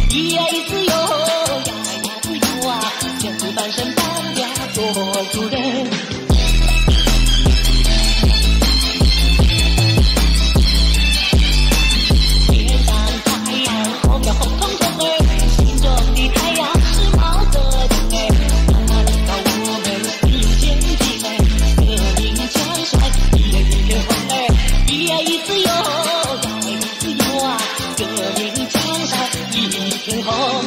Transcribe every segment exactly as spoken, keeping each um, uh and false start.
一呀一自由，呀呀自由啊，就是半生半家做主人。天上太阳，后面红彤彤儿，心中的太阳是毛泽东儿，他领导我们实现进儿，革命江山一片一片红儿，一呀一自由，呀呀自由啊，革命江山一片红。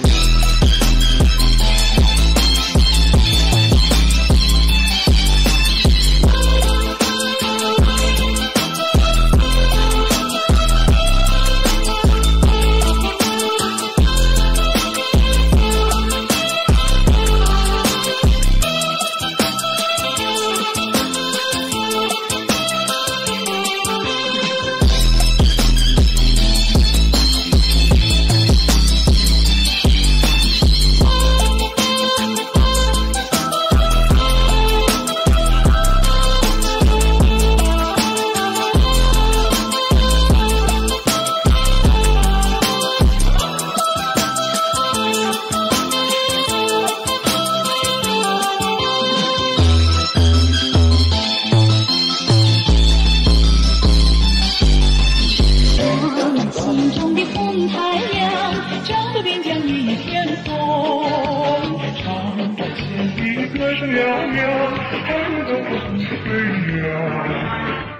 心中的红太阳，照得边疆一片红。 唱着千里歌声嘹亮，海陆都不飞扬。